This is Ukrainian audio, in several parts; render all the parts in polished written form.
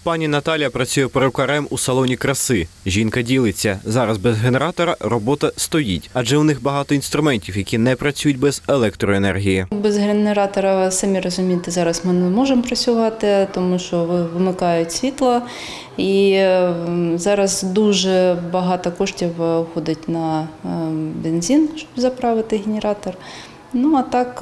Пані Наталя працює перукарем у салоні краси. Жінка ділиться. Зараз без генератора робота стоїть, адже у них багато інструментів, які не працюють без електроенергії. Без генератора, самі розумієте, зараз ми не можемо працювати, тому що вимикають світло. І зараз дуже багато коштів уходить на бензин, щоб заправити генератор. Ну, а так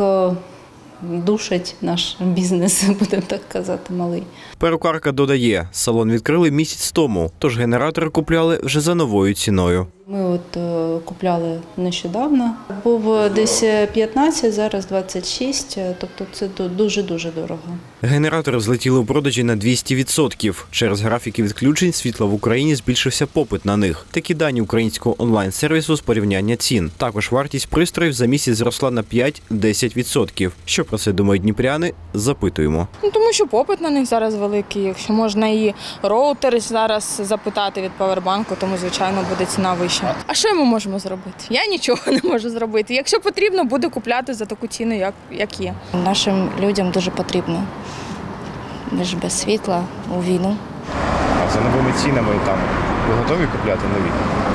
душить наш бізнес, будемо так казати, малий. Перукарка додає, салон відкрили місяць тому, тож генератор купляли вже за новою ціною. Ми купляли нещодавно. Був десь 15, зараз 26, тобто це дуже-дуже дорого. Генератори злетіли у продажі на 200%. Через графіки відключень світла в Україні збільшився попит на них. Такі дані українського онлайн-сервісу з порівняння цін. Також вартість пристроїв за місяць зросла на 5-10%. Що про це думають дніпряни? Запитуємо. Тому що попит на них зараз великий. Якщо можна і роутер зараз запитати від павербанку, тому, звичайно, буде ціна вища. А що ми можемо зробити? Я нічого не можу зробити. Якщо потрібно, буде купляти за таку ціну, як є. Нашим людям дуже потрібно. Ми ж без світла у війну. А за новими цінами там ви готові купляти нові?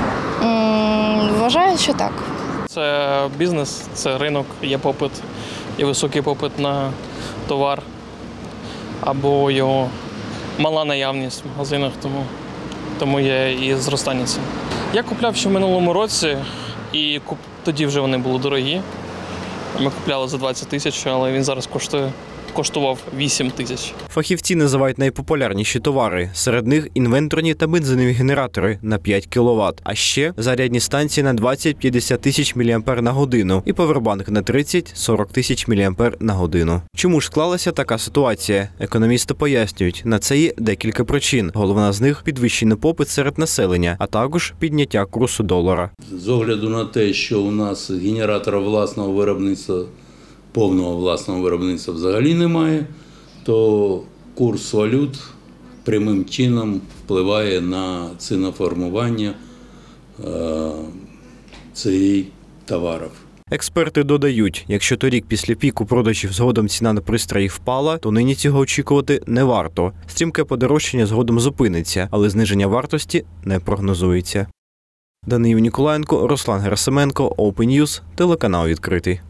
Вважаю, що так. Це бізнес, це ринок, є попит, є високий попит на товар або його мала наявність в магазинах, тому є і зростання цін. Я купляв ще в минулому році, і тоді вже вони були дорогі. Ми купляли за 20 тисяч, але він зараз коштував 8 тисяч. Фахівці називають найпопулярніші товари. Серед них інверторні та бензинові генератори на 5 кВт, а ще зарядні станції на 20-50 тисяч мАч і павербанк на 30-40 тисяч мАч. Чому ж склалася така ситуація? Економісти пояснюють, на це є декілька причин. Головна з них – підвищений попит серед населення, а також підняття курсу долара. З огляду на те, що у нас генератора власного виробництва, повного власного виробництва взагалі немає, то курс валют прямим чином впливає на ціноформування цих товарів. Експерти додають, якщо торік після піку продажів згодом ціна на пристрої впала, то нині цього очікувати не варто. Стрімке подорожчання згодом зупиниться, але зниження вартості не прогнозується. Даниїл Ніколаєнко, Руслан Герасименко, Open News, телеканал «Відкритий».